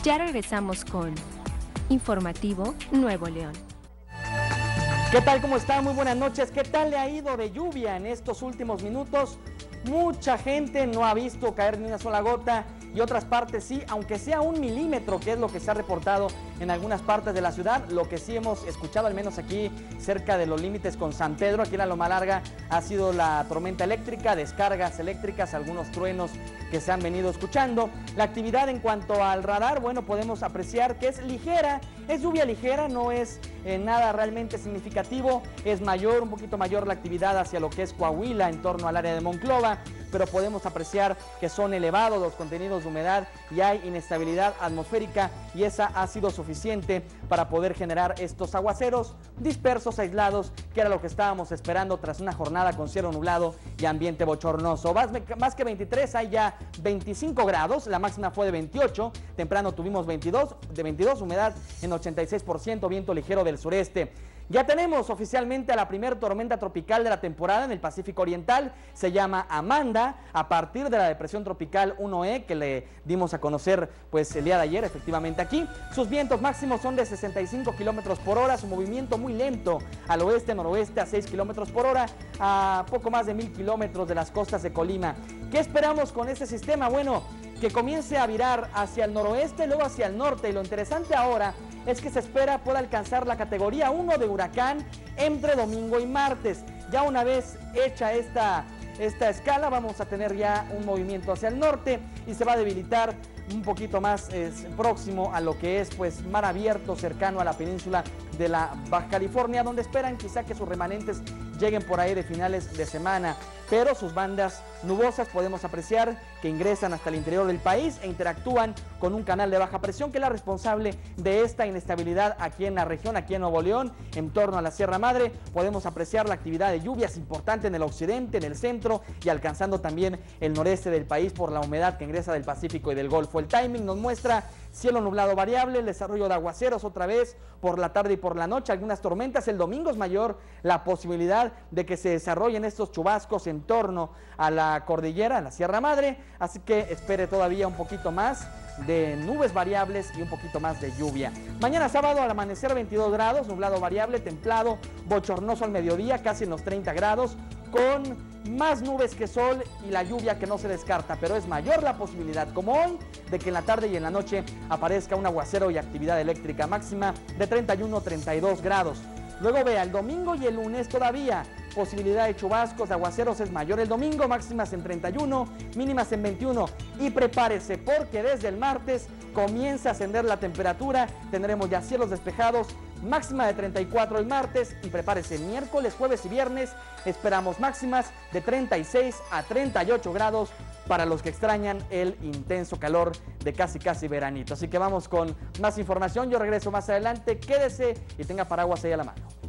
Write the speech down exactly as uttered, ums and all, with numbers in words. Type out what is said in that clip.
Ya regresamos con Informativo Nuevo León. ¿Qué tal? ¿Cómo está? Muy buenas noches. ¿Qué tal le ha ido de lluvia en estos últimos minutos? Mucha gente no ha visto caer ni una sola gota y otras partes sí, aunque sea un milímetro, que es lo que se ha reportado en algunas partes de la ciudad. Lo que sí hemos escuchado, al menos aquí cerca de los límites con San Pedro, aquí en la Loma Larga, ha sido la tormenta eléctrica, descargas eléctricas, algunos truenos que se han venido escuchando. La actividad en cuanto al radar, bueno, podemos apreciar que es ligera, es lluvia ligera, no es eh, nada realmente significativo, es mayor, un poquito mayor la actividad hacia lo que es Coahuila, en torno al área de Monclova, pero podemos apreciar que son elevados los contenidos de humedad y hay inestabilidad atmosférica, y esa ha sido suficiente para poder generar estos aguaceros dispersos, aislados, que era lo que estábamos esperando tras una jornada con cielo nublado y ambiente bochornoso. Más, más que veintitrés, hay ya veinticinco grados, la máxima fue de veintiocho, temprano tuvimos veintidós, de veintidós, humedad en ochenta y seis por ciento, viento ligero del sureste. Ya tenemos oficialmente a la primer tormenta tropical de la temporada en el Pacífico Oriental. Se llama Amanda, a partir de la depresión tropical uno E que le dimos a conocer pues el día de ayer, efectivamente aquí. Sus vientos máximos son de sesenta y cinco kilómetros por hora, su movimiento muy lento al oeste-noroeste a seis kilómetros por hora, a poco más de mil kilómetros de las costas de Colima. ¿Qué esperamos con este sistema? Bueno, que comience a virar hacia el noroeste, luego hacia el norte, y lo interesante ahora es que se espera pueda alcanzar la categoría uno de huracán entre domingo y martes. Ya una vez hecha esta, esta escala, vamos a tener ya un movimiento hacia el norte y se va a debilitar un poquito más eh, próximo a lo que es pues mar abierto, cercano a la península de la Baja California, donde esperan quizá que sus remanentes lleguen por ahí de finales de semana, pero sus bandas nubosas podemos apreciar que ingresan hasta el interior del país e interactúan con un canal de baja presión que es la responsable de esta inestabilidad aquí en la región, aquí en Nuevo León, en torno a la Sierra Madre. Podemos apreciar la actividad de lluvias importante en el occidente, en el centro y alcanzando también el noreste del país por la humedad que ingresa del Pacífico y del Golfo. El timing nos muestra cielo nublado variable, el desarrollo de aguaceros otra vez por la tarde y por la noche, algunas tormentas. El domingo es mayor la posibilidad de que se desarrollen estos chubascos en torno a la cordillera, a la Sierra Madre, así que espere todavía un poquito más de nubes variables y un poquito más de lluvia. Mañana sábado al amanecer veintidós grados, nublado variable, templado, bochornoso al mediodía, casi en los treinta grados, con más nubes que sol y la lluvia que no se descarta, pero es mayor la posibilidad, como hoy, de que en la tarde y en la noche aparezca un aguacero y actividad eléctrica máxima de treinta y uno a treinta y dos grados. Luego vea, el domingo y el lunes todavía posibilidad de chubascos, de aguaceros es mayor el domingo, máximas en treinta y uno, mínimas en veintiuno, y prepárese porque desde el martes comienza a ascender la temperatura, tendremos ya cielos despejados, máxima de treinta y cuatro el martes, y prepárese miércoles, jueves y viernes, esperamos máximas de treinta y seis a treinta y ocho grados para los que extrañan el intenso calor de casi casi veranito. Así que vamos con más información, yo regreso más adelante, quédese y tenga paraguas ahí a la mano.